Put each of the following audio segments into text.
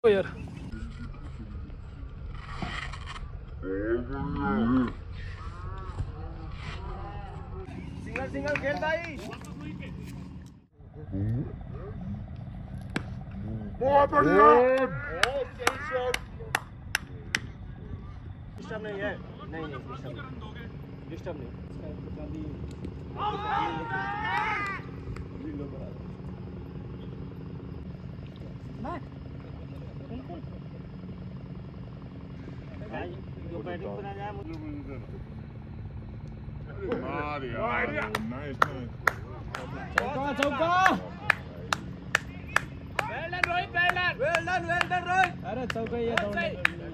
यार सिंगल खेल भाई। बहुत बढ़िया। डिस्टर्ब नहीं है, नहीं डिस्टर्ब नहीं। जो बैटिंग पर आ जाए मुझे चौका। वेल डन रोहित, अरे चौका ये दौड़ने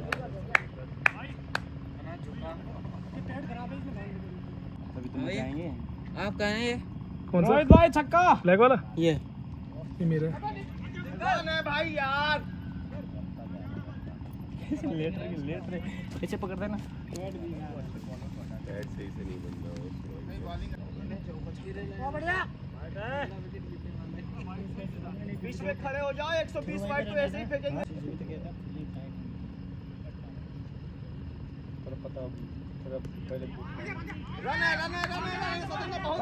तभी तुम जाएंगे। आप कहाँ हैं? ये कौन सा रोहित भाई? छक्का लेग वाला ये मेरे है भाई यार। लेट रहे ऐसे पकड़ देना। बैट सही से नहीं बन रहा। बढ़िया बीच में खड़े हो जाओ। 120 वाइड तो ऐसे ही फेंकेंगे। पता पहले रन है बहुत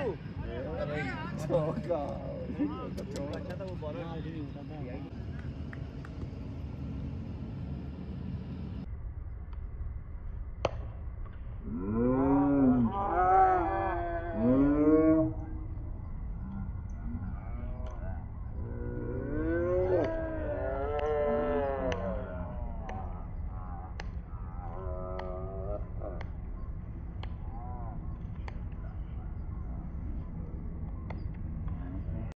अच्छा था वो बॉलर।